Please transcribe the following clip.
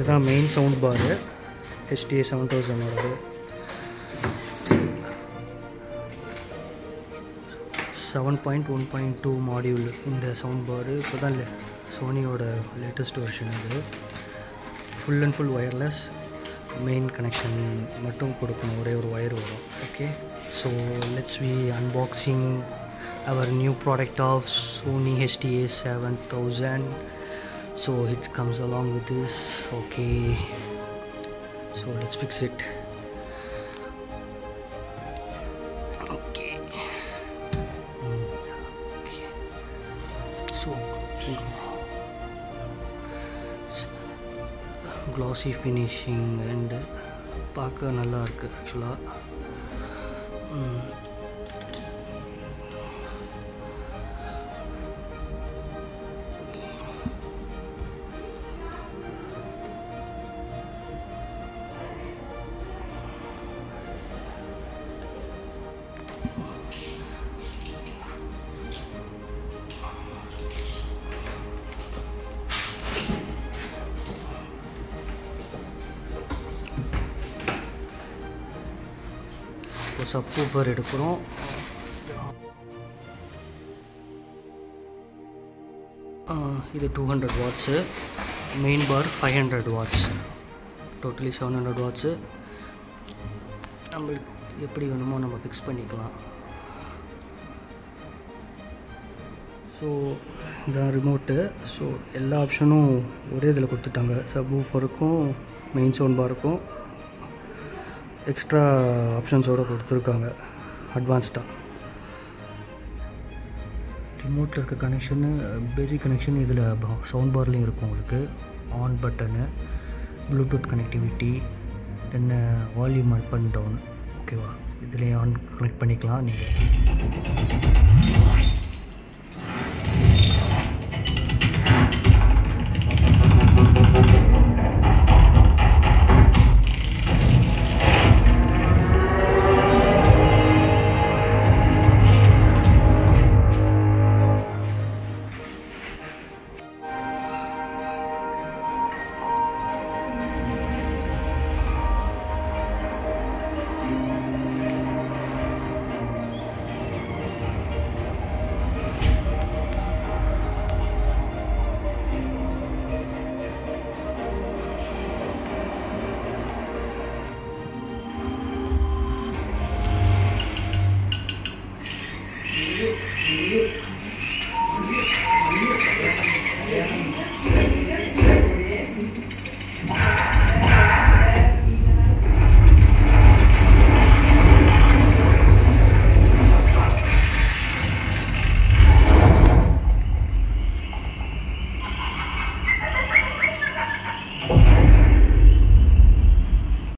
இதுதான் main sound bar HT-A7000 ஓடது. 7.1.2 module இந்த சவுண்ட் பார். இப்போ தான் சோனியோட லேட்டஸ்ட் வெர்ஷன் இது. Full and full wireless. Main connection மட்டும் கொடுக்கணும், ஒரே ஒரு ஒயர் வரும். Okay, so let's we unboxing our new product of SONY HT-A7000. So it comes along with this. Okay, so let's fix it. Okay, okay. So glossy finishing and பார்க்க நல்லா இருக்கு ஆக்சுவலாக. Subwoofer எடுக்கிறோம். இது 200 watts, main bar 500 watts, totally 700 watts. நம்மளுக்கு எப்படி வேணுமோ நம்ம ஃபிக்ஸ் பண்ணிக்கலாம். ஸோ இதான் ரிமோட்டு. ஸோ எல்லா ஆப்ஷனும் ஒரே இதில் கொடுத்துட்டாங்க. சப்வூஃபருக்கும் மெயின் சவுண்ட் பாருக்கும் எக்ஸ்ட்ரா ஆப்ஷன்ஸோடு கொடுத்துருக்காங்க அட்வான்ஸ்டாக. ரிமோட்டில் இருக்க கனெக்ஷனு பேசிக் கனெக்ஷன் இதில் சவுண்ட் பார்லேயும் இருக்கும். உங்களுக்கு on button, bluetooth connectivity, then volume up and down. ஓகேவா, இதிலே ஆன் கனெக்ட் பண்ணிக்கலாம் நீங்கள்.